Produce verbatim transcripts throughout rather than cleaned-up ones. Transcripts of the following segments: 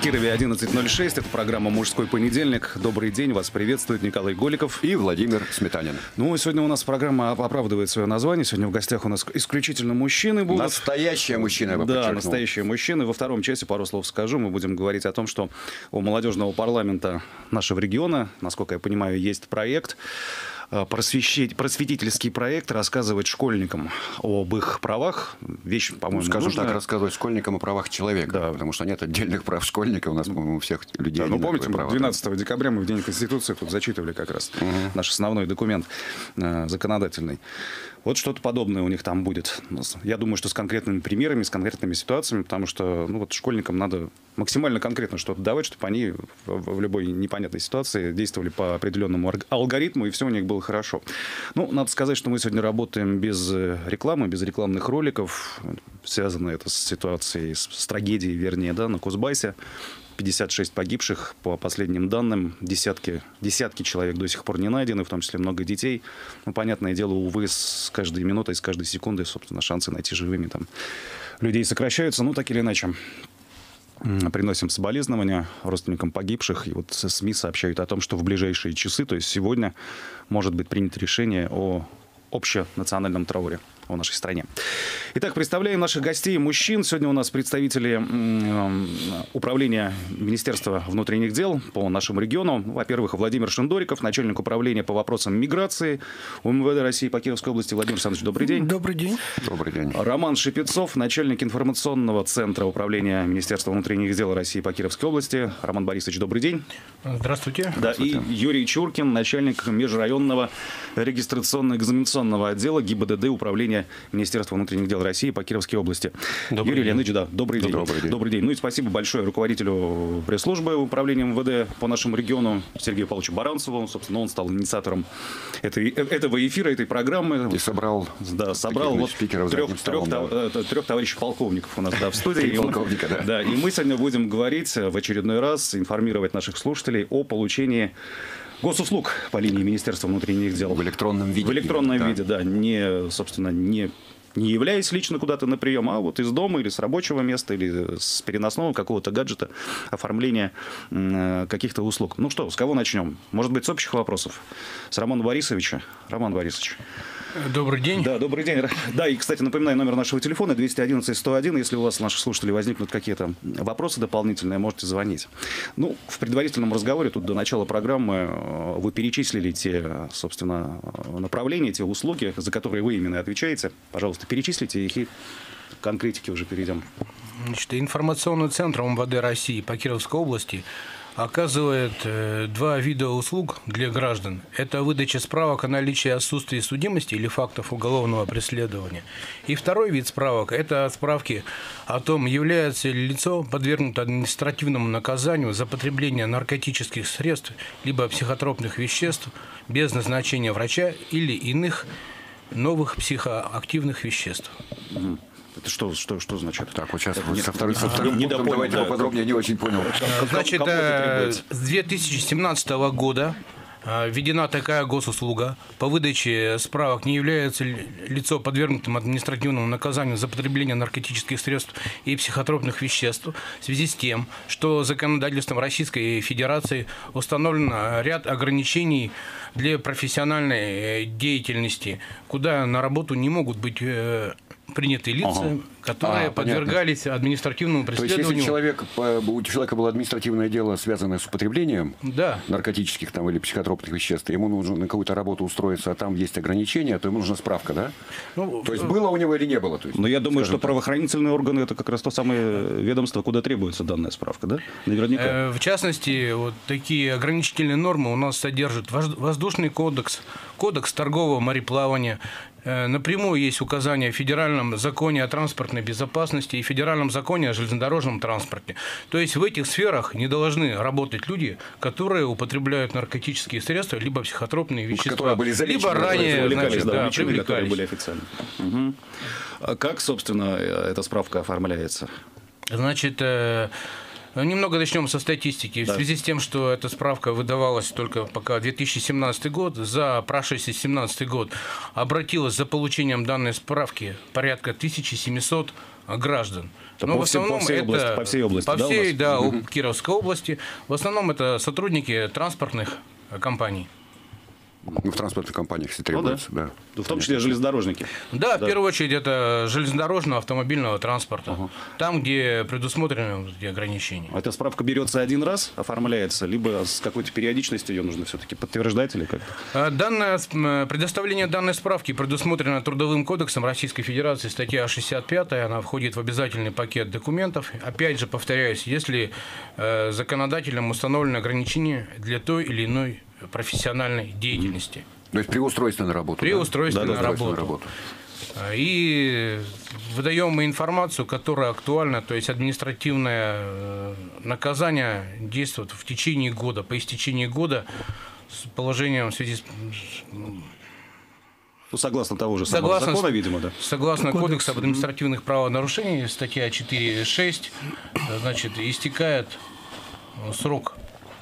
Кирове одиннадцать ноль шесть. Это программа «Мужской понедельник». Добрый день. Вас приветствует Николай Голиков и Владимир Сметанин. Ну, сегодня у нас программа оправдывает свое название. Сегодня в гостях у нас исключительно мужчины будут. Настоящие мужчины, я бы Да, подчеркнул. настоящие мужчины. Во втором часе, пару слов скажу, мы будем говорить о том, что у молодежного парламента нашего региона, насколько я понимаю, есть проект, просвещить, просветительский проект, рассказывать школьникам об их правах. Вещь, по-моему, ну, скажем нужная. так, рассказывать школьникам о правах человека, да. Потому что нет отдельных прав школьника, у нас, по-моему, у всех людей да, ну, помните, права. двенадцатого декабря мы в День Конституции тут зачитывали как раз угу. наш основной документ э, законодательный. Вот что-то подобное у них там будет. Я думаю, что с конкретными примерами, с конкретными ситуациями, потому что ну, вот школьникам надо максимально конкретно что-то давать, чтобы они в, в любой непонятной ситуации действовали по определенному алгоритму, и все у них было хорошо. Ну, надо сказать, что мы сегодня работаем без рекламы, без рекламных роликов. Связано это с ситуацией, с, с трагедией, вернее, да, на Кузбассе. пятьдесят шесть погибших, по последним данным, десятки, десятки человек до сих пор не найдены, в том числе много детей. Ну, понятное дело, увы, с каждой минутой, с каждой секундой, собственно, шансы найти живыми там людей сокращаются. Ну, так или иначе, приносим соболезнования родственникам погибших. И вот СМИ сообщают о том, что в ближайшие часы, то есть сегодня, может быть принято решение о общенациональном трауре в нашей стране. Итак, представляем наших гостей, мужчин. Сегодня у нас представители управления Министерства внутренних дел по нашему региону. Во-первых, Владимир Шиндориков, начальник управления по вопросам миграции УМВД России по Кировской области. Владимир Александрович, добрый день. Добрый день. Добрый день. Роман Шепецов, начальник информационного центра управления Министерства внутренних дел России по Кировской области. Роман Борисович, добрый день. Здравствуйте. Да, Здравствуйте. И Юрий Чуркин, начальник межрайонного регистрационно-экзаменационного отдела ГИБДД управления Министерства внутренних дел России по Кировской области. Добрый Юрий день. Леонидович, да, добрый день. Добрый день. Добрый день. Ну и спасибо большое руководителю пресс-службы управления МВД по нашему региону Сергею Павловичу Баранцеву. Собственно, он стал инициатором этой, этого эфира, этой программы. И собрал, да, собрал вот спикеров трех, трех, трех, да. трех товарищей полковников у нас да, в студии. Три полковника, да. Да. И мы сегодня будем говорить в очередной раз, информировать наших слушателей о получении госуслуг по линии Министерства внутренних дел. В электронном виде. В электронном да. виде, да. Не, собственно, не, не являясь лично куда-то на прием, а вот из дома или с рабочего места, или с переносного какого-то гаджета оформления э, каких-то услуг. Ну что, с кого начнем? Может быть, с общих вопросов? С Романа Борисовича. Роман Борисович. Добрый день. Да, добрый день. Да, и, кстати, напоминаю, номер нашего телефона двести одиннадцать сто один. Если у вас, наших слушателей, возникнут какие-то вопросы дополнительные, можете звонить. Ну, в предварительном разговоре, тут до начала программы, вы перечислили те, собственно, направления, те услуги, за которые вы именно отвечаете. Пожалуйста, перечислите их и к конкретике уже перейдем. Значит, информационный центр МВД России по Кировской области оказывает э, два вида услуг для граждан. Это выдача справок о наличии отсутствия судимости или фактов уголовного преследования. И второй вид справок – это справки о том, является ли лицо подвергнуто административному наказанию за потребление наркотических средств либо психотропных веществ без назначения врача или иных новых психоактивных веществ. Это что, что, что значит? Так, вот сейчас Это вот не, со вторым, со а, вторым не пунктом допонял, давайте да, поподробнее, я не очень понял. Значит, Кому это с две тысячи семнадцатого года введена такая госуслуга по выдаче справок, не является ли лицо подвергнутым административному наказанию за потребление наркотических средств и психотропных веществ в связи с тем, что законодательством Российской Федерации установлено ряд ограничений для профессиональной деятельности, куда на работу не могут быть приняты лица, ага. которые а, подвергались понятно. административному преследованию. То есть, если человек, у человека было административное дело, связанное с употреблением да. наркотических там, или психотропных веществ, ему нужно на какую-то работу устроиться, а там есть ограничения, то ему нужна справка, да? Ну, то есть, было у него или не было? То есть, но я думаю, что так. правоохранительные органы – это как раз то самое ведомство, куда требуется данная справка, да? Наверняка. В частности, вот такие ограничительные нормы у нас содержат воздушный кодекс, кодекс торгового мореплавания. Напрямую есть указания в Федеральном законе о транспортной безопасности и Федеральном законе о железнодорожном транспорте. То есть в этих сферах не должны работать люди, которые употребляют наркотические средства, либо психотропные вещества, были либо ранее привлекались, значит, да, да, причины, привлекались. которые были официально. Угу. А как, собственно, эта справка оформляется? Значит, Немного начнем со статистики. Да. В связи с тем, что эта справка выдавалась только пока две тысячи семнадцатый год, за прошедший две тысячи семнадцатый год обратилось за получением данной справки порядка тысячи семисот граждан. Это Но по в всей- основном по всей это области, по всей области, по да, у всей, нас? да, у Кировской области. В основном это сотрудники транспортных компаний. Ну, в транспортных компаниях, если Ну, да. требуется, да. В том числе железнодорожники. Да, Да. в первую очередь это железнодорожного автомобильного транспорта. Там, где предусмотрены эти ограничения. Эта справка берется один раз, оформляется, либо с какой-то периодичностью ее нужно все-таки подтверждать или как-то? А Данное, м, предоставление данной справки предусмотрено Трудовым кодексом Российской Федерации, статья шестьдесят пятая, она входит в обязательный пакет документов. Опять же, повторяюсь, если э, законодателем установлены ограничения для той или иной профессиональной деятельности. То есть при устройстве на работу. При да? устройстве Да, на да, устройстве на работу. работу. И выдаем мы информацию, которая актуальна, то есть административное э, наказание действует в течение года. По истечении года с положением в связи с Ну, согласно того же самого Согласно, закона, видимо, да. согласно Кодекс. Кодексу об административных правонарушениях, статья четыре шесть, значит, истекает срок,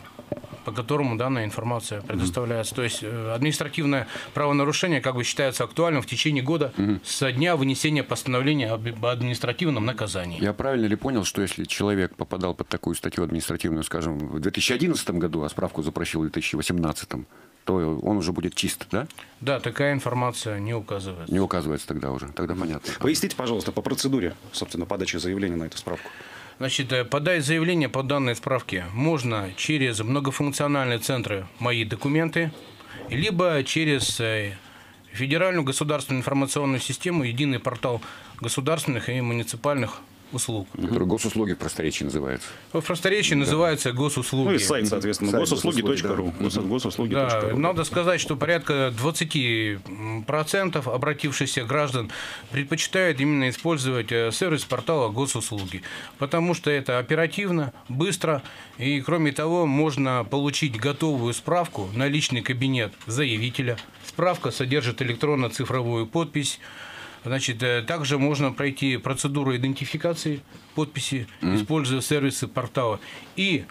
по которому данная информация предоставляется. То есть э, административное правонарушение как бы считается актуальным в течение года со дня вынесения постановления об административном наказании. Я правильно ли понял, что если человек попадал под такую статью административную, скажем, в две тысячи одиннадцатом году, а справку запросил в две тысячи восемнадцатом, то он уже будет чист, да? Да, такая информация не указывается. Не указывается тогда уже. Тогда понятно. Поясните, пожалуйста, по процедуре, собственно, подачи заявления на эту справку. Значит, э, подать заявление по данной справке можно через многофункциональные центры «Мои документы», либо через э, Федеральную государственную информационную систему «Единый портал государственных и муниципальных услуг». Который госуслуги в просторечии называется. В просторечии называется «Госуслуги». Ну и сайт, соответственно, Сайт госуслуги точка ру. Госуслуги точка Да, ру. надо сказать, что порядка двадцать процентов обратившихся граждан предпочитают именно использовать э, сервис портала госуслуги, потому что это оперативно, быстро, и кроме того можно получить готовую справку на личный кабинет заявителя. Справка содержит электронно-цифровую подпись. Значит, э, также можно пройти процедуру идентификации подписи, используя сервисы портала. И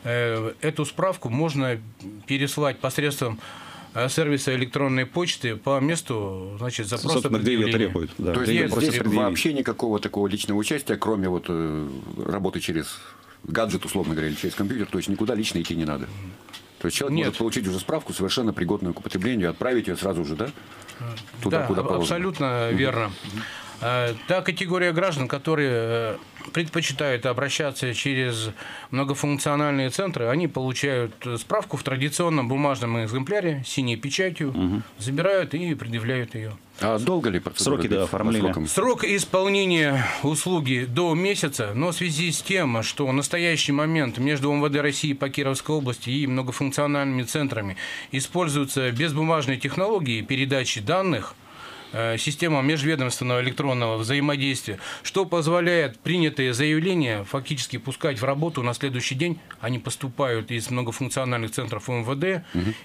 э, эту справку можно переслать посредством э, сервиса электронной почты по месту, значит, запроса Собственно, где ее предъявления. требуют. Да. То есть Нет, здесь просто вообще никакого такого личного участия, кроме вот э, работы через гаджет, условно говоря, или через компьютер, то есть никуда лично идти не надо. То есть человек Нет. может получить уже справку, совершенно пригодную к употреблению, отправить ее сразу же, да? Туда, Да, куда положено. абсолютно верно. Э, Та категория граждан, которые э, предпочитают обращаться через многофункциональные центры, они получают справку в традиционном бумажном экземпляре, синей печатью, забирают и предъявляют ее. А долго ли процедура? Сроки, да, длится? оформления. По срокам? Срок исполнения услуги до месяца, но в связи с тем, что в настоящий момент между МВД России по Кировской области и многофункциональными центрами используются безбумажные технологии передачи данных, э, система межведомственного электронного взаимодействия, что позволяет принятые заявления фактически пускать в работу на следующий день. Они поступают из многофункциональных центров МВД,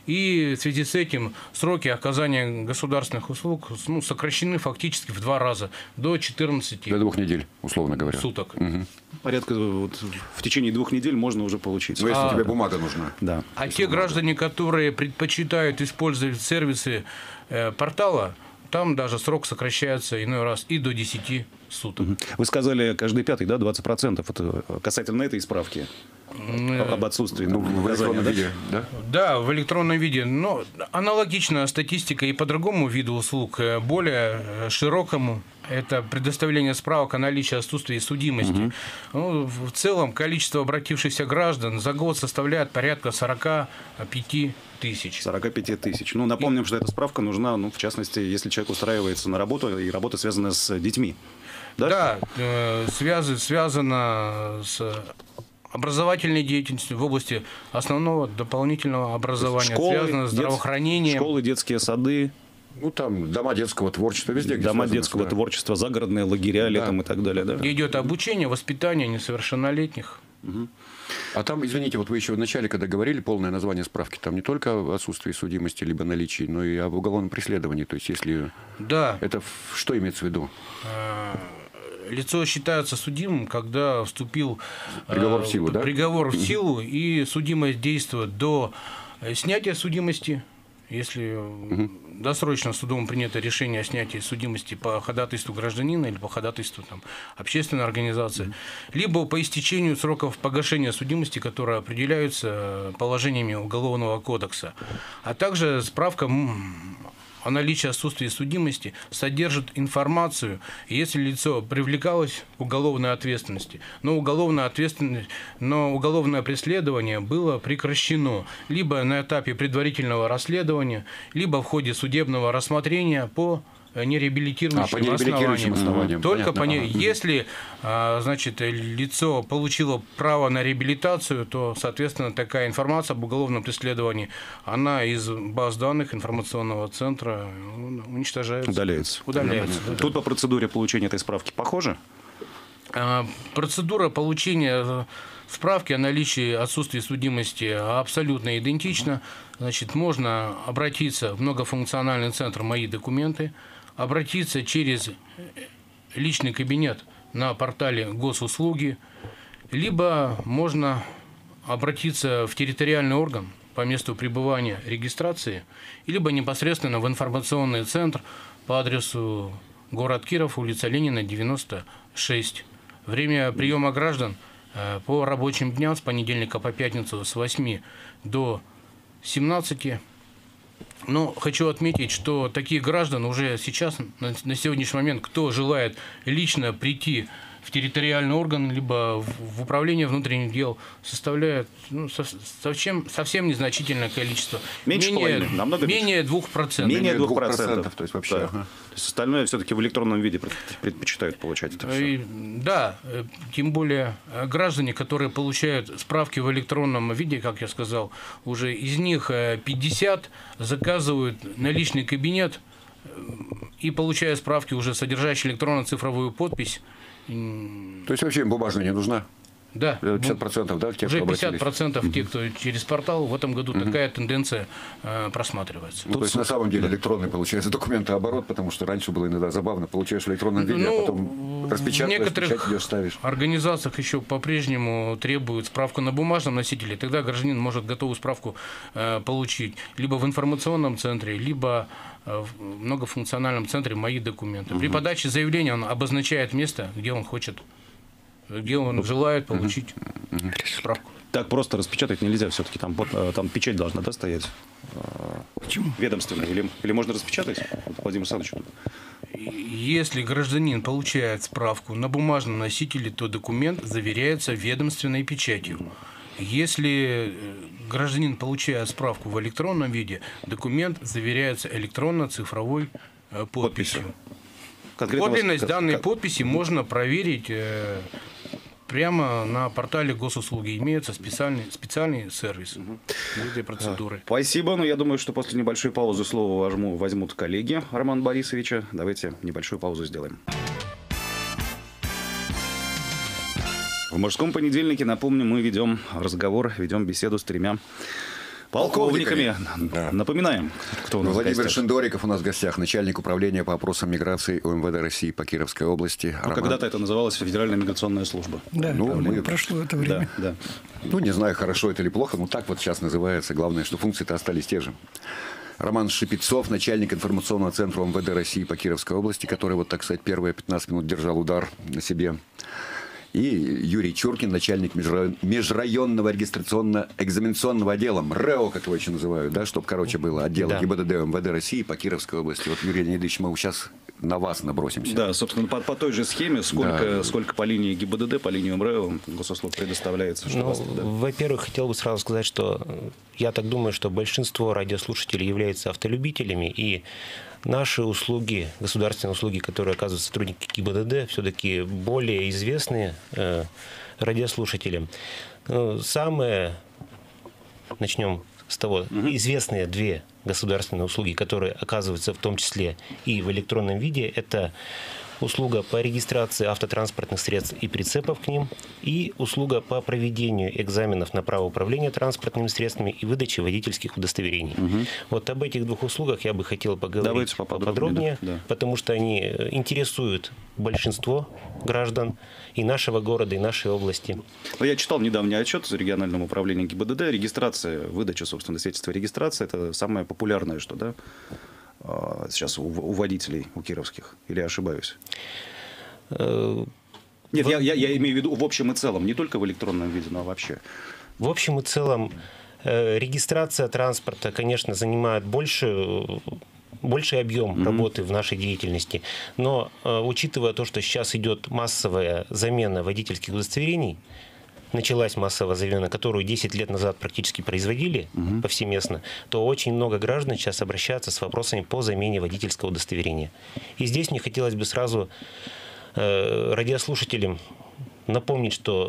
и в связи с этим сроки оказания государственных услуг ну, сокращены фактически в два раза, до четырнадцати До двух недель, условно говоря. суток. Порядка вот, в течение двух недель можно уже получить. Но если А, тебе бумага нужна. Да. А те граждане, которые предпочитают использовать сервисы э, портала, там даже срок сокращается иной раз и до десяти суток. Вы сказали, каждый пятый, да, двадцать процентов. Это касательно этой справки. Об отсутствии Ну, в наказания, электронном да? виде, да? Да, в электронном виде. Но аналогичная статистика и по другому виду услуг, э, более э, широкому. Это предоставление справок о наличии отсутствия судимости. Ну, в целом количество обратившихся граждан за год составляет порядка сорока пяти тысяч. сорок пять тысяч. Ну, напомним, что эта справка нужна, ну, в частности, если человек устраивается на работу, и работа связана с детьми. Да? Да, э, связы, связано с образовательной деятельностью в области основного дополнительного образования, Школы, связано с дет- здравоохранением. Школы, детские сады, Ну, там дома детского творчества, везде, где дома связано, детского да. творчества, загородные лагеря летом и так далее. Да? Где идет обучение, воспитание несовершеннолетних. А там, извините, вот вы еще в начале, когда говорили полное название справки, там не только об отсутствии судимости либо наличии, но и об уголовном преследовании. То есть, если Да. это в- что имеется в виду? лицо считается судимым, когда вступил приговор в силу, да? приговор в силу, и судимость действует до снятия судимости, если угу. досрочно судом принято решение о снятии судимости по ходатайству гражданина или по ходатайству там, общественной организации, угу. либо по истечению сроков погашения судимости, которые определяются положениями Уголовного кодекса, а также справка о наличии отсутствия судимости содержит информацию, если лицо привлекалось к уголовной ответственности, но уголовная ответственность, но уголовное преследование было прекращено либо на этапе предварительного расследования, либо в ходе судебного рассмотрения по нереабилитирующим, а, по нереабилитирующим основаниям. Только Понятно. по не... ага. Если, значит, лицо получило право на реабилитацию, то, соответственно, такая информация об уголовном преследовании, она из баз данных информационного центра уничтожается. Удаляется. Удаляется. Да. Тут по процедуре получения этой справки похоже? Процедура получения справки о наличии отсутствия судимости абсолютно идентична. Значит, можно обратиться в многофункциональный центр «Мои документы», обратиться через личный кабинет на портале госуслуги, либо можно обратиться в территориальный орган по месту пребывания регистрации, либо непосредственно в информационный центр по адресу город Киров, улица Ленина, девяносто шесть. Время приема граждан по рабочим дням с понедельника по пятницу с восьми до семнадцати. Но хочу отметить, что таких граждан уже сейчас, на сегодняшний момент, кто желает лично прийти в территориальный орган, либо в управление внутренних дел, составляет ну, совсем, совсем незначительное количество. Меньше менее, половины, намного менее двух процентов. Менее двух процентов. То есть вообще. Да. Ага. То есть остальное все-таки в электронном виде предпочитают получать это все. Да, тем более граждане, которые получают справки в электронном виде, как я сказал, уже из них пятьдесят заказывают на личный кабинет и получая справки, уже содержащие электронно-цифровую подпись. То есть вообще им бумажная не нужна? Да. пятьдесят процентов, да, тех, уже кто пятьдесят процентов обратились? тех, кто через портал, в этом году угу. такая тенденция э, просматривается. Ну, то есть, на самом деле, электронный, получается, документооборот, потому что раньше было иногда забавно, получаешь в электронном виде, ну, а потом распечатываешь, в некоторых идешь, ставишь. организациях еще по-прежнему требуют справку на бумажном носителе, тогда гражданин может готовую справку э, получить либо в информационном центре, либо в многофункциональном центре «Мои документы». Угу. При подаче заявления он обозначает место, где он хочет, где он желает получить угу. справку. Так просто распечатать нельзя, все-таки там, там печать должна, да, стоять? Почему? Ведомственная. Или, или можно распечатать, Владимир Александрович? Если гражданин получает справку на бумажном носителе, то документ заверяется ведомственной печатью. Если гражданин получает справку в электронном виде, документ заверяется электронно-цифровой подписью. Конкретно Подлинность вас... данной как... подписи можно проверить э, прямо на портале госуслуги. Имеется специальный, специальный сервис угу. этой процедуры. Спасибо. Но я думаю, что после небольшой паузы слово возьму, возьмут коллеги Романа Борисовича. Давайте небольшую паузу сделаем. В «Мужском понедельнике», напомню, мы ведем разговор, ведем беседу с тремя полковниками. Да. Напоминаем, кто у нас Владимир в гостях. Шендориков у нас в гостях, начальник управления по вопросам миграции УМВД России по Кировской области. Ну, когда-то это называлось Федеральная миграционная служба. Да, ну, мы... прошло это время. Да, да. Ну, не знаю, хорошо это или плохо, но так вот сейчас называется. Главное, что функции-то остались те же. Роман Шепецов, начальник информационного центра УМВД России по Кировской области, который, вот так сказать, первые пятнадцать минут держал удар на себе. И Юрий Чуркин, начальник межрайонного регистрационно-экзаменационного отдела, МРЭО, как его еще называют, да, чтобы короче было, отдела да. ГИБДД МВД России по Кировской области. Вот, Юрий Леонидович, мы сейчас на вас набросимся. Да, собственно, по, по той же схеме, сколько, да. сколько по линии ГИБДД, по линии МРЭО госуслуг предоставляется. Ну, да. Во-первых, хотел бы сразу сказать, что я так думаю, что большинство радиослушателей являются автолюбителями, и наши услуги, государственные услуги, которые оказывают сотрудники ГИБДД, все-таки более известны э, радиослушателям. Ну, самые, начнем с того, угу. известные две государственные услуги, которые оказываются в том числе и в электронном виде, это услуга по регистрации автотранспортных средств и прицепов к ним, и услуга по проведению экзаменов на право управления транспортными средствами и выдаче водительских удостоверений. Угу. Вот об этих двух услугах я бы хотел поговорить поподробнее, поподробнее да. потому что они интересуют большинство граждан и нашего города, и нашей области. Но я читал недавний отчет из регионального управления ГИБДД. Регистрация, выдача, собственно, свидетельства регистрации – это самое популярное, что, да, сейчас у, у водителей, у кировских. Или я ошибаюсь? Нет, в... я, я, я имею в виду в общем и целом, не только в электронном виде, но вообще. В общем и целом, регистрация транспорта, конечно, занимает больше... больший объем mm-hmm. работы в нашей деятельности. Но э, учитывая то, что сейчас идет массовая замена водительских удостоверений, началась массовая замена, которую десять лет назад практически производили mm-hmm. повсеместно, то очень много граждан сейчас обращаются с вопросами по замене водительского удостоверения. И здесь мне хотелось бы сразу э, радиослушателям напомнить, что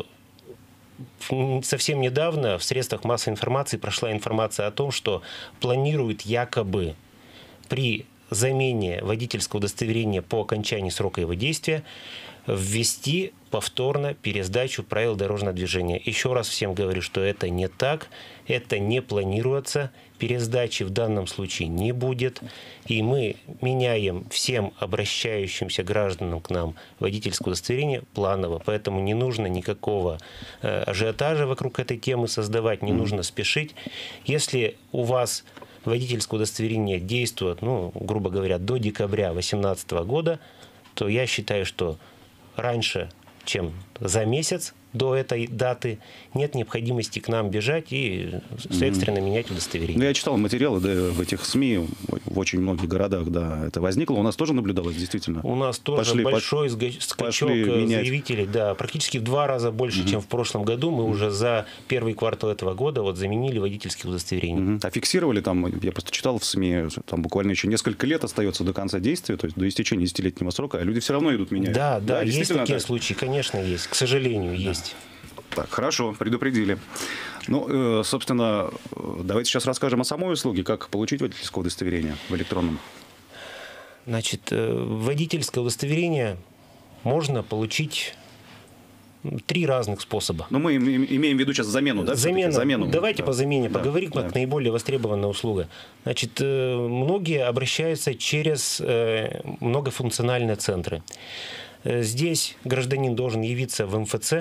совсем недавно в средствах массовой информации прошла информация о том, что планируют якобы при замене водительского удостоверения по окончании срока его действия ввести повторно пересдачу правил дорожного движения. Еще раз всем говорю, что это не так, это не планируется, пересдачи в данном случае не будет, и мы меняем всем обращающимся гражданам к нам водительское удостоверение планово, поэтому не нужно никакого э, ажиотажа вокруг этой темы создавать, не mm-hmm. нужно спешить. Если у вас водительское удостоверение действует, ну, грубо говоря, до декабря две тысячи восемнадцатого года, то я считаю, что раньше, чем за месяц до этой даты, нет необходимости к нам бежать и экстренно менять удостоверение. Ну, я читал материалы да, в этих СМИ, в очень многих городах, да, это возникло. У нас тоже наблюдалось, действительно. У нас тоже пошли, большой пош... скачок заявителей, да, практически в два раза больше, угу. чем в прошлом году. Мы угу. уже за первый квартал этого года вот заменили водительские удостоверения. Угу. А фиксировали там, я просто читал в СМИ, там буквально еще несколько лет остается до конца действия, то есть до истечения десятилетнего срока, а люди все равно идут менять. Да, да, да есть такие так? случаи, конечно, есть, к сожалению, да. есть. Так, хорошо, предупредили. Ну, собственно, давайте сейчас расскажем о самой услуге, как получить водительское удостоверение в электронном. Значит, водительское удостоверение можно получить три разных способа. Но мы имеем в виду сейчас замену, да? Замену. замену. Давайте да. по замене да. поговорим, как да. наиболее востребованная услуга. Значит, многие обращаются через многофункциональные центры. Здесь гражданин должен явиться в эм эф цэ,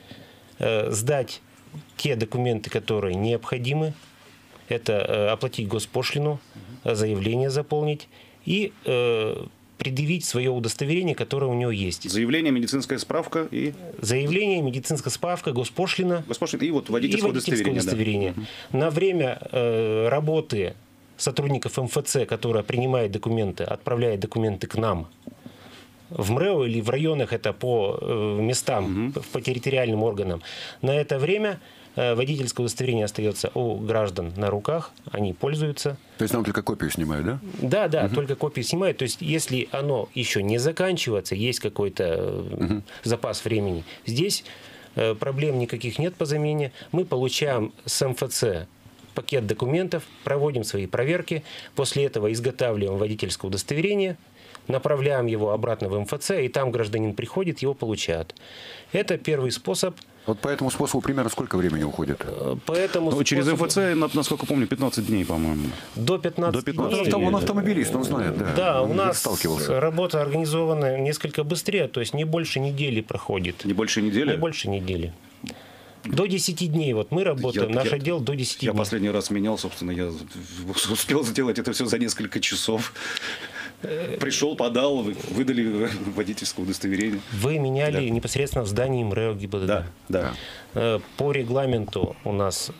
сдать те документы, которые необходимы. Это оплатить госпошлину, заявление заполнить и э, предъявить свое удостоверение, которое у него есть. Заявление, медицинская справка и... Заявление, медицинская справка, госпошлина. Госпошлина и вот водительское, и водительское удостоверение. удостоверение. Да. На время э, работы сотрудников эм эф цэ, которая принимает документы, отправляет документы к нам, в МРЭО или в районах, это по э, местам, угу. по территориальным органам. На это время э, водительское удостоверение остается у граждан на руках, они пользуются. То есть нам только копию снимают, да? Да, да, угу. только копию снимают. То есть если оно еще не заканчивается, есть какой-то э, угу. запас времени, здесь э, проблем никаких нет по замене. Мы получаем с эм эф цэ пакет документов, проводим свои проверки, после этого изготавливаем водительское удостоверение, направляем его обратно в эм эф цэ, и там гражданин приходит, его получает. Это первый способ. Вот по этому способу примерно сколько времени уходит? По этому ну, способу... Через эм эф цэ, насколько помню, пятнадцать дней, по-моему. До пятнадцати До пятнадцати дней. Он автомобилист, он знает. Да, да он у нас работа организована несколько быстрее, то есть не больше недели проходит. Не больше недели? Не больше недели. До десяти дней. Вот мы работаем, я, наш я, отдел до десяти я дней. Я последний раз менял, собственно, я успел сделать это все за несколько часов. Пришел, подал, выдали водительское удостоверение. Вы меняли да. непосредственно в здании МРЭО ГИБДД? Да, да. По регламенту у нас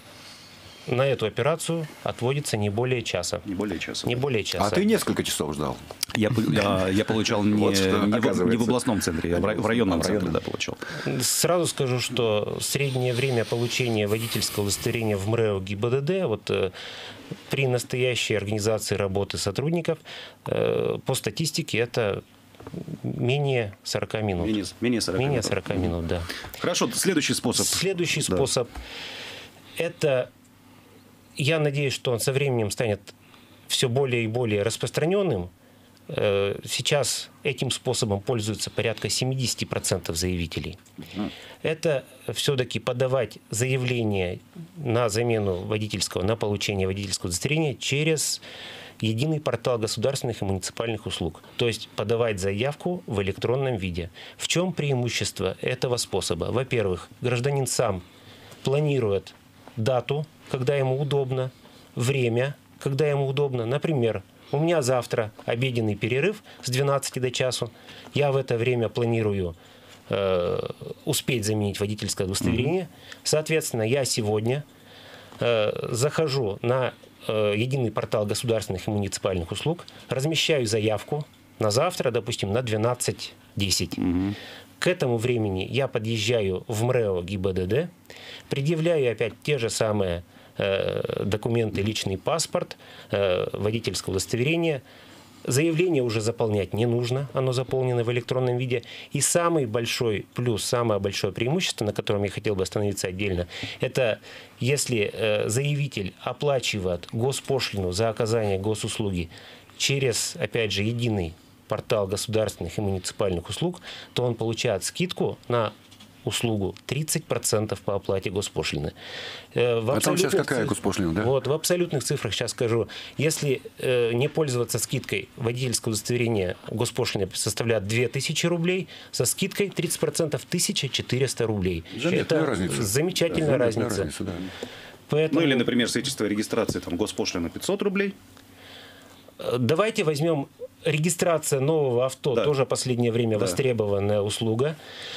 на эту операцию отводится не более часа. Не более часа. Не более часа. А ты несколько часов ждал? Я, я, я получал не, вот что, не, в, не в областном центре, я в районном центре да, получал. Сразу скажу, что среднее время получения водительского удостоверения в МРЭО ГИБДД вот, э, при настоящей организации работы сотрудников э, по статистике это менее сорока минут. Менее, менее сорока менее минут. сорока минут, да. Хорошо, следующий способ. Следующий да. способ это, я надеюсь, что он со временем станет все более и более распространенным. Сейчас этим способом пользуются порядка семьдесят процентов заявителей. Это все-таки подавать заявление на замену водительского, на получение водительского удостоверения через единый портал государственных и муниципальных услуг. То есть подавать заявку в электронном виде. В чем преимущество этого способа? Во-первых, гражданин сам планирует дату, когда ему удобно, время, когда ему удобно. Например, у меня завтра обеденный перерыв с двенадцати до часу. Я в это время планирую э, успеть заменить водительское удостоверение. Соответственно, я сегодня э, захожу на э, единый портал государственных и муниципальных услуг, размещаю заявку на завтра, допустим, на двенадцать десять. Угу. К этому времени я подъезжаю в МРЭО ГИБДД, предъявляю опять те же самые документы, личный паспорт, водительское удостоверение. Заявление уже заполнять не нужно, оно заполнено в электронном виде. И самый большой плюс, самое большое преимущество, на котором я хотел бы остановиться отдельно, это если заявитель оплачивает госпошлину за оказание госуслуги через, опять же, единый портал государственных и муниципальных услуг, то он получает скидку на услугу тридцать процентов по оплате госпошлины. В а там сейчас какая госпошлина, да? Вот, в абсолютных цифрах сейчас скажу. Если э, не пользоваться скидкой, водительское удостоверение госпошлина составляет две тысячи рублей, со скидкой тридцать процентов тысяча четыреста рублей. Заметная Это разница. замечательная да, разница. разница да. Поэтому... Ну или, например, свидетельство о регистрации, там, госпошлина пятьсот рублей. Давайте возьмем регистрация нового авто, да. тоже в последнее время да. востребованная услуга.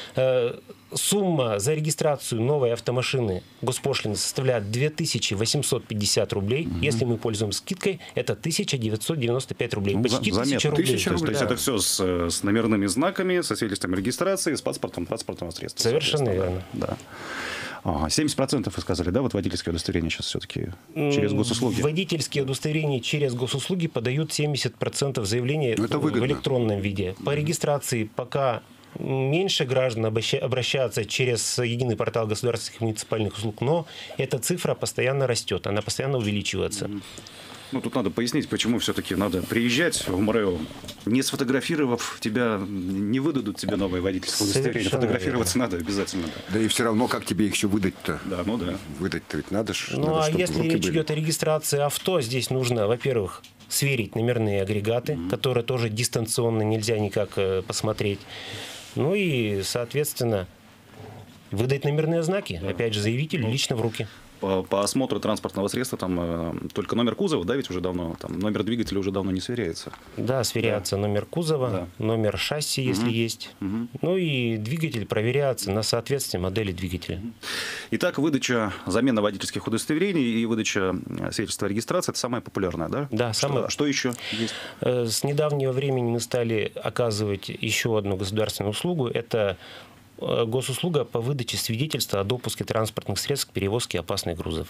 Сумма за регистрацию новой автомашины госпошлины составляет две тысячи восемьсот пятьдесят рублей. Угу. Если мы пользуемся скидкой, это тысяча девятьсот девяносто пять рублей. Ну, почти тысяча рублей. тысяча рублей. То есть, да. то есть это все с, с номерными знаками, со свидетельством регистрации, с паспортом, транспортного средства. Совершенно верно. Да. Ага, семьдесят процентов вы сказали, да, вот водительское удостоверение сейчас все-таки через госуслуги? Водительские удостоверения через госуслуги подают семьдесят процентов заявлений в электронном виде. По регистрации пока меньше граждан обращаются через единый портал государственных и муниципальных услуг, но эта цифра постоянно растет, она постоянно увеличивается. Ну, тут надо пояснить, почему все-таки надо приезжать в МРЭО, не сфотографировав тебя, не выдадут тебе новое водительское удостоверение. Фотографироваться верно. Надо обязательно. Да. да и все равно, как тебе их еще выдать-то? Да, ну да. Выдать-то ведь надо ж. Ну, надо, а если речь были. идет о регистрации авто, здесь нужно, во-первых, сверить номерные агрегаты, mm-hmm. которые тоже дистанционно нельзя никак э, посмотреть. Ну и, соответственно, выдать номерные знаки, да. опять же, заявителю лично в руки. По, по осмотру транспортного средства там э, только номер кузова, да, ведь уже давно, там номер двигателя уже давно не сверяется. Да, сверяется да. номер кузова, да. номер шасси, если угу. есть. Угу. Ну и двигатель проверяется на соответствие модели двигателя. Итак, выдача, замена водительских удостоверений и выдача свидетельства о регистрации – это самое популярное, да? Да, что, самое... Что еще есть? С недавнего времени мы стали оказывать еще одну государственную услугу. Это госуслуга по выдаче свидетельства о допуске транспортных средств к перевозке опасных грузов.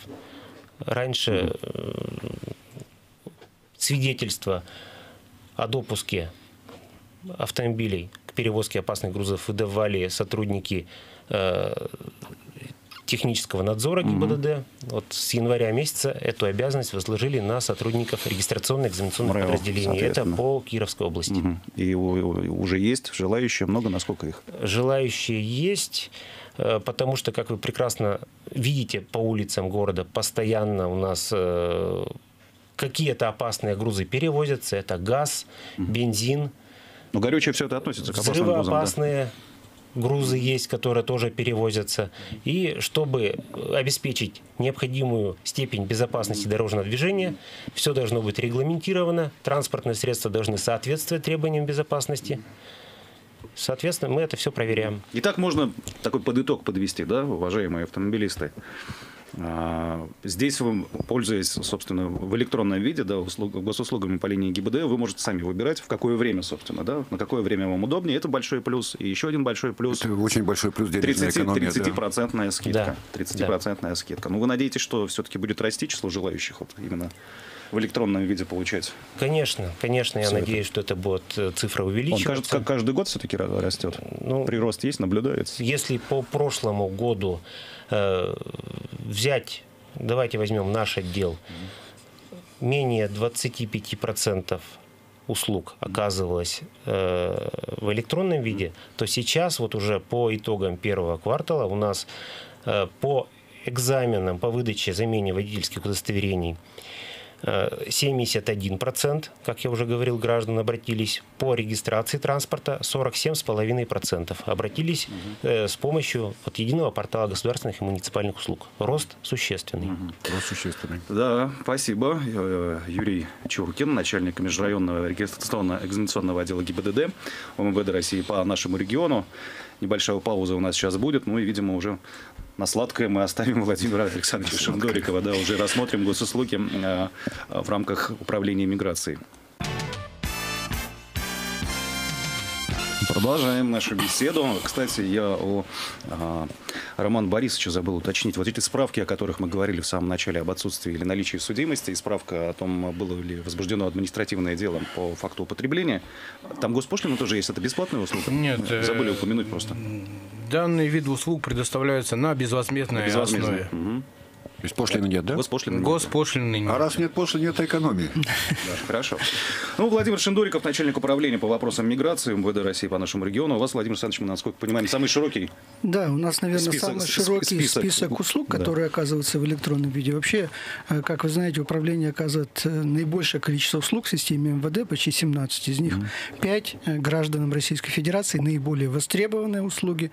Раньше mm-hmm. свидетельство о допуске автомобилей к перевозке опасных грузов выдавали сотрудники э, технического надзора ГИБДД. Mm-hmm. Вот с января месяца эту обязанность возложили на сотрудников регистрационно-экзаменационных МРЭО, подразделений. Это по Кировской области. Mm-hmm. И уже есть желающие, много, насколько их? Желающие есть, потому что, как вы прекрасно видите по улицам города, постоянно у нас какие-то опасные грузы перевозятся. Это газ, mm-hmm. бензин. Но горючее все это относится к опасным грузам. Взрывоопасные грузы есть, которые тоже перевозятся. И чтобы обеспечить необходимую степень безопасности дорожного движения, все должно быть регламентировано, транспортные средства должны соответствовать требованиям безопасности. Соответственно, мы это все проверяем. Итак, можно такой подыток подвести, да, уважаемые автомобилисты. Здесь вы, пользуясь, собственно, в электронном виде, да, услуг, госуслугами по линии ГИБДД, вы можете сами выбирать, в какое время, собственно, да, на какое время вам удобнее. Это большой плюс. И еще один большой плюс. Это очень большой плюс денежная экономия. тридцать процентов да. скидка. Да. тридцать процентов да. скидка. Ну, вы надеетесь, что все-таки будет расти число желающих вот именно в электронном виде получать? Конечно, конечно, я Все надеюсь, это. что это будет цифра увеличиваться. Он, кажется, как каждый год все-таки растет. Ну, прирост есть, наблюдается. Если по прошлому году э, взять, давайте возьмем наш отдел, менее двадцати пяти процентов услуг оказывалось э, в электронном виде, то сейчас вот уже по итогам первого квартала у нас э, по экзаменам по выдаче замене водительских удостоверений семьдесят один процент, как я уже говорил, граждан обратились. По регистрации транспорта сорок семь целых пять десятых процента обратились угу. э, с помощью вот, единого портала государственных и муниципальных услуг. Рост существенный. Угу. Рост существенный. Да, спасибо. Юрий Чуркин, начальник межрайонного регистрационно-экзаменационного отдела ГИБДД ОМВД России по нашему региону. Небольшая пауза у нас сейчас будет, ну и, видимо, уже на сладкое мы оставим Владимира Александровича Шиндорикова, да, уже рассмотрим госуслуги э, в рамках управления миграцией. Продолжаем нашу беседу. Кстати, я о а, Романа Борисовича забыл уточнить. Вот эти справки, о которых мы говорили в самом начале, об отсутствии или наличии судимости, и справка о том, было ли возбуждено административное дело по факту употребления, там госпошлина тоже есть. Это бесплатная услуга? Нет. Забыли упомянуть просто. Данный вид услуг предоставляются на безвозмездной основе. Угу. То есть пошлины нет, да? Госпошлины нет. Госпошлины нет. А раз нет пошлины, нет экономии. Хорошо. Ну, Владимир Шиндориков, начальник управления по вопросам миграции МВД России по нашему региону. У вас, Владимир Александрович, мы, насколько понимаем, самый широкий. Да, у нас, наверное, список, самый широкий список, список услуг, которые да. оказываются в электронном виде. Вообще, как вы знаете, управление оказывает наибольшее количество услуг в системе МВД, почти семнадцать. Из них пять гражданам Российской Федерации наиболее востребованные услуги.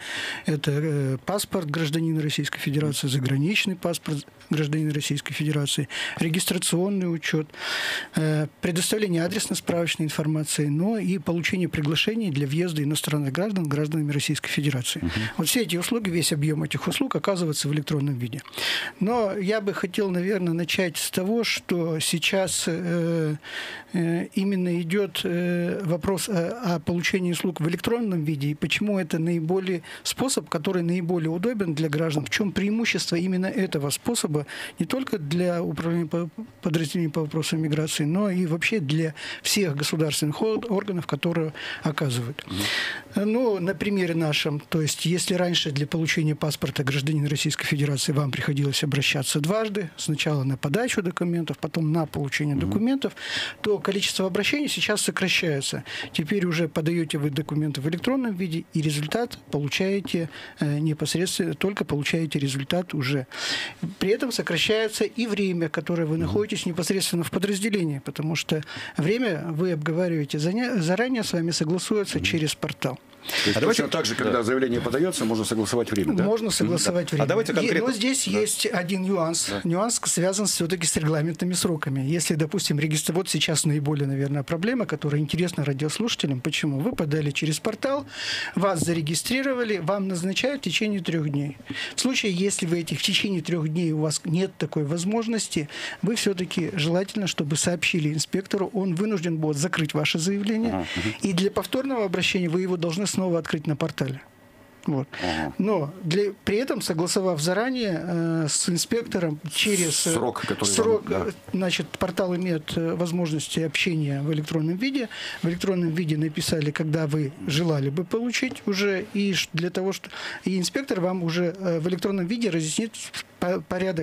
Это паспорт гражданина Российской Федерации, заграничный паспорт гражданина Российской Федерации, регистрационный учет, предоставление адресно-справочной информации, но и получение приглашений для въезда иностранных граждан гражданами Российской Федерации. Uh-huh. Вот все эти услуги, весь объем этих услуг оказывается в электронном виде. Но я бы хотел, наверное, начать с того, что сейчас э, э, именно идет э, вопрос о, о получении услуг в электронном виде, и почему это наиболее способ, который наиболее удобен для граждан. В чем преимущество именно этого способа не только для управления подразделений по вопросам миграции, но и вообще для всех государственных органов, которые оказывают. Mm-hmm. Ну, на примере нашем, то есть если раньше для получения паспорта гражданина Российской Федерации вам приходилось обращаться дважды, сначала на подачу документов, потом на получение mm-hmm. документов, то количество обращений сейчас сокращается. Теперь уже подаете вы документы в электронном виде, и результат получаете э, непосредственно, только получаете результат уже. При этом сокращается и время, которое вы находитесь непосредственно в подразделении, потому что время вы обговариваете заранее, с вами согласуется mm-hmm. через портал. То есть а давайте так же, когда да. заявление подается, можно согласовать время, да? Можно согласовать да. время. А давайте конкретно... Но здесь да. есть один нюанс. Да. Нюанс связан все-таки с регламентными сроками. Если, допустим, регистр... Вот сейчас наиболее, наверное, проблема, которая интересна радиослушателям. Почему? Вы подали через портал, вас зарегистрировали, вам назначают в течение трех дней. В случае, если вы этих в течение трех дней у вас нет такой возможности, вы все-таки желательно, чтобы сообщили инспектору, он вынужден будет закрыть ваше заявление. Ага. И для повторного обращения вы его должны снова открыть на портале. Вот. Ага. Но для, при этом, согласовав заранее э, с инспектором через срок, который срок вам, да. значит, портал имеет возможности общения в электронном виде. В электронном виде написали, когда вы желали бы получить уже, и для того, что и инспектор вам уже в электронном виде разъяснит порядок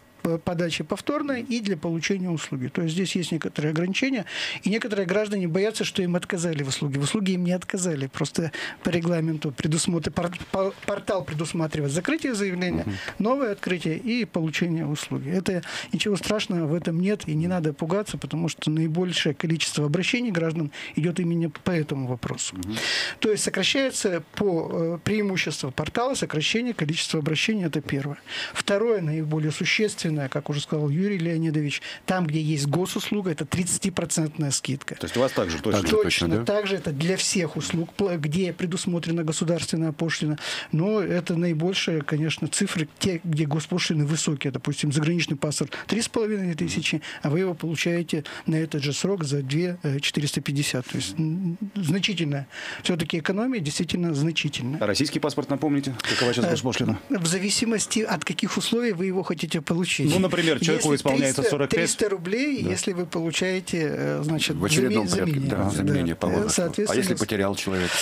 подачи повторной и для получения услуги. То есть здесь есть некоторые ограничения, и некоторые граждане боятся, что им отказали в услуге. В услуге им не отказали, просто по регламенту предусмотр... портал предусматривает закрытие заявления, uh-huh. новое открытие и получение услуги. Это ничего страшного в этом нет, и не надо пугаться, потому что наибольшее количество обращений граждан идет именно по этому вопросу. Uh-huh. То есть сокращается по преимуществу портала сокращение количества обращений, это первое. Второе, наиболее существенное, как уже сказал Юрий Леонидович, там, где есть госуслуга, это тридцатипроцентная скидка. То есть у вас также точно? Точно, точно да? Также это для всех услуг, где предусмотрена государственная пошлина. Но это наибольшие, конечно, цифры, те, где госпошлины высокие. Допустим, заграничный паспорт три с половиной тысячи, а вы его получаете на этот же срок за две тысячи четыреста пятьдесят. То есть значительная. Все-таки экономия действительно значительная. А российский паспорт, напомните, какова сейчас госпошлина? В зависимости от каких условий вы его хотите получить. Ну, например, человеку если исполняется сорок пять. триста рублей, да. если вы получаете, значит, в очередном заменение, порядке, да, заменение да, по возрасту. А если потерял человек?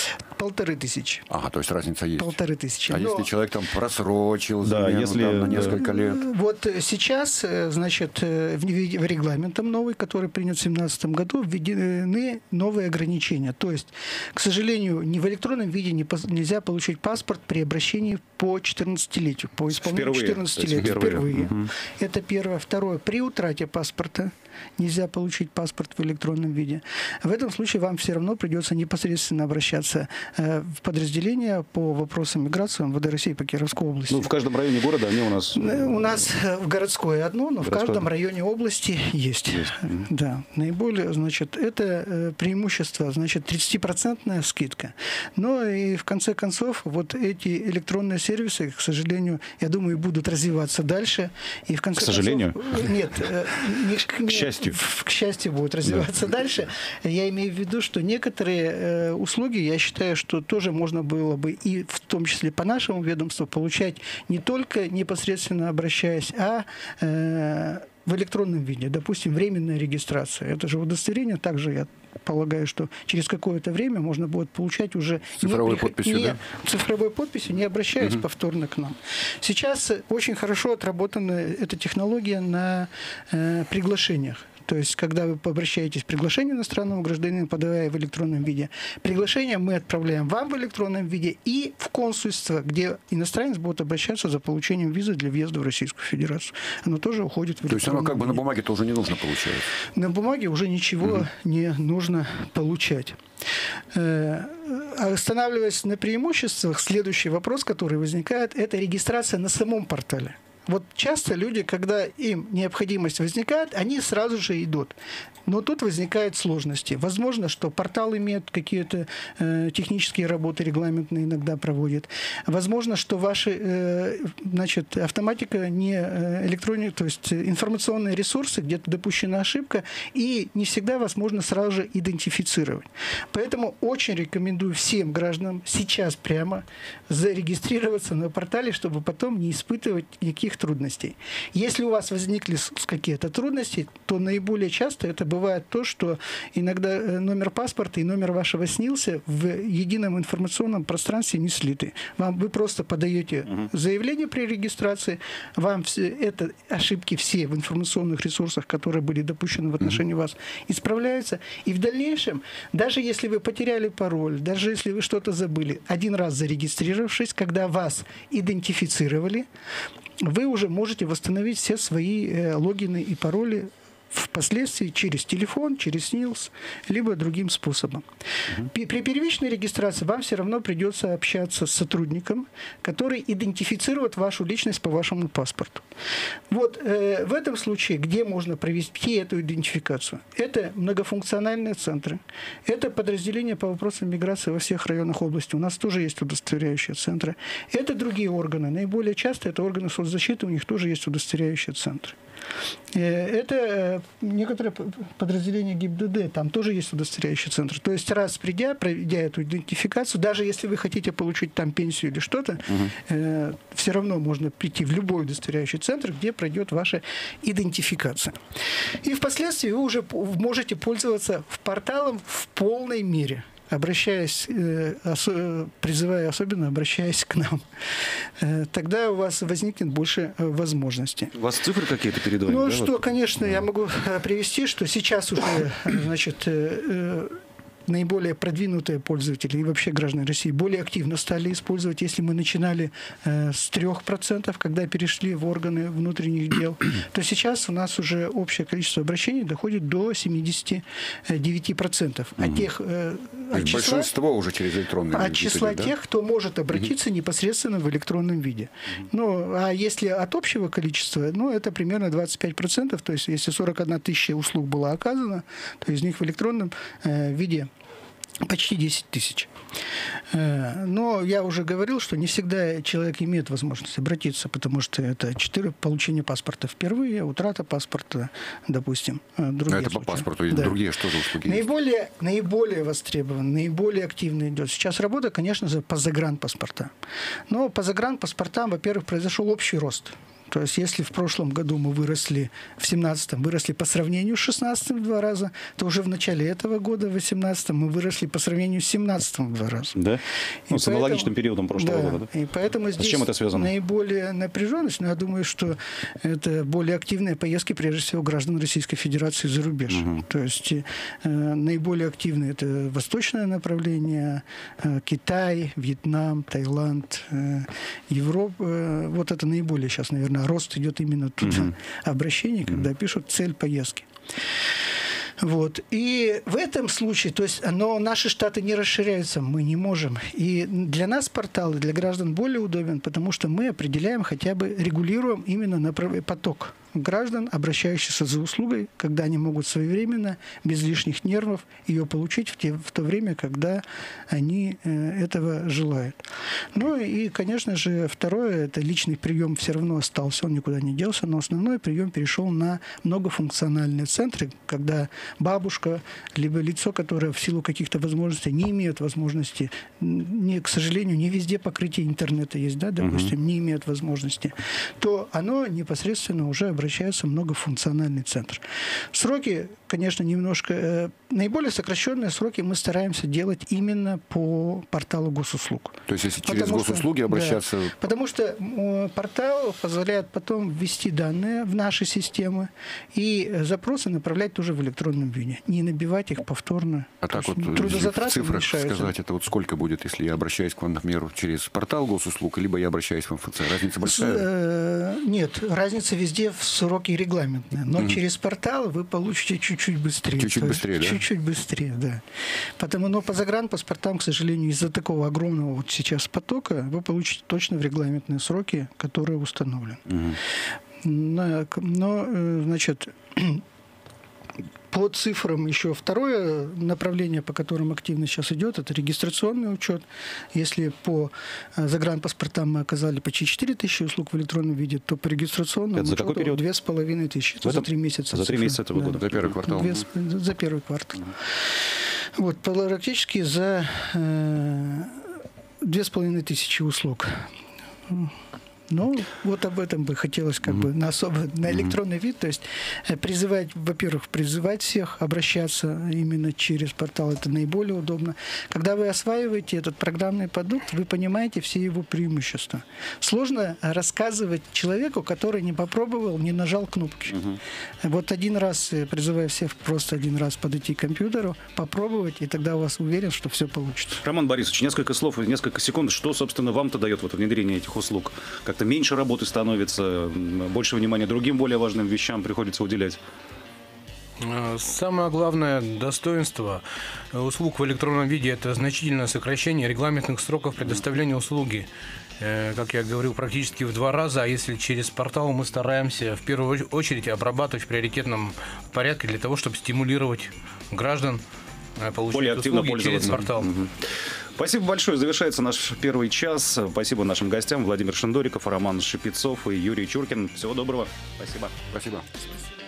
полторы тысячи. Ага, то есть разница есть. Полторы тысячи. А Но... если человек там просрочил да, замену, если там, на несколько лет? Вот сейчас, значит, в регламентом новый, который принят в две тысячи семнадцатом году, введены новые ограничения. То есть, к сожалению, ни в электронном виде нельзя получить паспорт при обращении по четырнадцатилетию, по исполнению четырнадцатилетия. Впервые. Впервые. Угу. Это первое. Второе. При утрате паспорта нельзя получить паспорт в электронном виде. В этом случае вам все равно придется непосредственно обращаться в подразделение по вопросам миграции эм вэ дэ России по Кировской области. Ну, в каждом районе города они у нас... У нас в городской одно, но городское. В каждом районе области есть. есть. Да. Наиболее, значит, это преимущество, значит, тридцатипроцентная скидка. Но и в конце концов, вот эти электронные сервисы, к сожалению, я думаю, будут развиваться дальше. И в конце к сожалению? Концов, нет, не, к счастью. К счастью, будут развиваться да. дальше. Я имею в виду, что некоторые э, услуги, я считаю, что тоже можно было бы и в том числе по нашему ведомству получать не только непосредственно обращаясь, а э, в электронном виде. Допустим, временная регистрация. Это же удостоверение. Также я полагаю, что через какое-то время можно будет получать уже цифровой не, подписью, не, да? цифровой подписью, не обращаясь угу. повторно к нам. Сейчас очень хорошо отработана эта технология на э, приглашениях. То есть, когда вы обращаетесь к приглашению иностранного гражданина, подавая в электронном виде, приглашение мы отправляем вам в электронном виде и в консульство, где иностранец будет обращаться за получением визы для въезда в Российскую Федерацию. Оно тоже уходит в электронном виде. То есть, оно как бы на бумаге тоже не нужно получать? На бумаге уже ничего угу. не нужно получать. Останавливаясь на преимуществах, следующий вопрос, который возникает, это регистрация на самом портале. Вот часто люди, когда им необходимость возникает, они сразу же идут. Но тут возникают сложности. Возможно, что портал имеет какие-то э, технические работы, регламентные иногда проводит. Возможно, что ваши э, значит, автоматика не э, электронная, то есть информационные ресурсы, где-то допущена ошибка, и не всегда вас можно сразу же идентифицировать. Поэтому очень рекомендую всем гражданам сейчас прямо зарегистрироваться на портале, чтобы потом не испытывать никаких трудностей. Если у вас возникли какие-то трудности, то наиболее часто это бывает то, что иногда номер паспорта и номер вашего снился в едином информационном пространстве не слиты. Вам, вы просто подаете uh-huh. заявление при регистрации, вам все, это ошибки все в информационных ресурсах, которые были допущены в отношении uh-huh. вас, исправляются. И в дальнейшем, даже если вы потеряли пароль, даже если вы что-то забыли, один раз зарегистрировавшись, когда вас идентифицировали, вы уже можете восстановить все свои э, логины и пароли впоследствии через телефон, через снилс, либо другим способом. Uh-huh. При первичной регистрации вам все равно придется общаться с сотрудником, который идентифицирует вашу личность по вашему паспорту. Вот э, в этом случае, где можно провести эту идентификацию? Это многофункциональные центры, это подразделения по вопросам миграции во всех районах области. У нас тоже есть удостоверяющие центры. Это другие органы. Наиболее часто это органы соцзащиты, у них тоже есть удостоверяющие центры. Это некоторые подразделения ГИБДД, там тоже есть удостоверяющий центр. То есть раз придя, проведя эту идентификацию, даже если вы хотите получить там пенсию или что-то, угу. э, все равно можно прийти в любой удостоверяющий центр, где пройдет ваша идентификация. И впоследствии вы уже можете пользоваться порталом в полной мере. Обращаясь, призывая особенно, обращаясь к нам. Тогда у вас возникнет больше возможностей. У вас цифры какие-то перед вами? Ну, да, что, вот? конечно, я могу привести, что сейчас уже, значит, наиболее продвинутые пользователи и вообще граждане России более активно стали использовать. Если мы начинали э, с трех процентов, когда перешли в органы внутренних дел, то сейчас у нас уже общее количество обращений доходит до семидесяти девяти процентов. А тех, э, от числа, большинство уже через электронный От вид, числа да? тех, кто может обратиться непосредственно в электронном виде. Ну, а если от общего количества, ну, это примерно двадцать пять процентов. То есть, если сорок одна тысяча услуг было оказано, то из них в электронном э, виде почти десять тысяч. Но я уже говорил, что не всегда человек имеет возможность обратиться, потому что это четыре получения паспорта впервые, утрата паспорта, допустим. Другие это случаи. По паспорту, да. Другие что же услуги наиболее, есть? Наиболее востребован, наиболее активно идет сейчас работа, конечно же, по загранпаспортам. Но по загранпаспортам, во-первых, произошел общий рост. То есть, если в прошлом году мы выросли, в семнадцатом выросли по сравнению с шестнадцатым в два раза, то уже в начале этого года, в восемнадцатом, мы выросли по сравнению с семнадцатым в два раза. Да? Ну, с аналогичным периодом прошлого да, года, да? И поэтому здесь с чем это связано? Наиболее напряженность, но я думаю, что это более активные поездки, прежде всего, граждан Российской Федерации за рубеж. Угу. То есть, э, наиболее активные это восточное направление, э, Китай, Вьетнам, Таиланд, э, Европа. Э, вот это наиболее сейчас, наверное, рост идет именно туда. Угу. Обращение, когда угу. пишут цель поездки. Вот. И в этом случае, то есть, но наши штаты не расширяются, мы не можем. И для нас портал, и для граждан более удобен, потому что мы определяем, хотя бы регулируем именно направ... поток граждан, обращающихся за услугой, когда они могут своевременно, без лишних нервов, ее получить в, те, в то время, когда они э, этого желают. Ну и, конечно же, второе, это личный прием все равно остался, он никуда не делся, но основной прием перешел на многофункциональные центры, когда бабушка, либо лицо, которое в силу каких-то возможностей не имеет возможности, не, к сожалению, не везде покрытие интернета есть, да, допустим, uh-huh. не имеет возможности, то оно непосредственно уже обращается в многофункциональный центр. Сроки, конечно, немножко... Э, наиболее сокращенные сроки мы стараемся делать именно по порталу госуслуг. То есть, если через потому госуслуги что, обращаться... Да, потому что э, портал позволяет потом ввести данные в наши системы и запросы направлять тоже в электронном виде. Не набивать их повторно. А так вот трудозатраты в цифрах уменьшаются. сказать, это вот сколько будет, если я обращаюсь к вам, например, через портал госуслуг, либо я обращаюсь в эм эф цэ? Разница большая? С, э, нет, разница везде в сроки регламентные. Но mm-hmm. через портал вы получите чуть-чуть быстрее. Чуть-чуть быстрее, да? Чуть-чуть быстрее, да. Потому, но по загранпаспортам, к сожалению, из-за такого огромного вот сейчас потока вы получите точно в регламентные сроки, которые установлены. Mm-hmm. Но, значит... По цифрам еще второе направление, по которым активно сейчас идет, это регистрационный учет. Если по загранпаспортам мы оказали почти четыре тысячи услуг в электронном виде, то по регистрационному это за какой период? две с половиной тысячи. Это за три месяца. За три месяца этого да. года. За первый квартал. две, за первый квартал. Mm-hmm. Вот, практически за две с половиной тысячи услуг. Ну, вот об этом бы хотелось как mm-hmm. бы на особо, на электронный вид, то есть призывать, во-первых, призывать всех обращаться именно через портал, это наиболее удобно. Когда вы осваиваете этот программный продукт, вы понимаете все его преимущества. Сложно рассказывать человеку, который не попробовал, не нажал кнопки. Mm-hmm. Вот один раз, призываю всех просто один раз подойти к компьютеру, попробовать, и тогда у вас уверен, что все получится. Роман Борисович, несколько слов, несколько секунд, что, собственно, вам-то дает вот внедрение этих услуг? Как-то меньше работы становится, больше внимания другим более важным вещам приходится уделять? Самое главное достоинство услуг в электронном виде – это значительное сокращение регламентных сроков предоставления услуги. Как я говорил, практически в два раза, а если через портал мы стараемся в первую очередь обрабатывать в приоритетном порядке для того, чтобы стимулировать граждан получить более активно услуги через портал. Угу. Спасибо большое. Завершается наш первый час. Спасибо нашим гостям. Владимир Шендориков, Роман Шипецов и Юрий Чуркин. Всего доброго. Спасибо. Спасибо.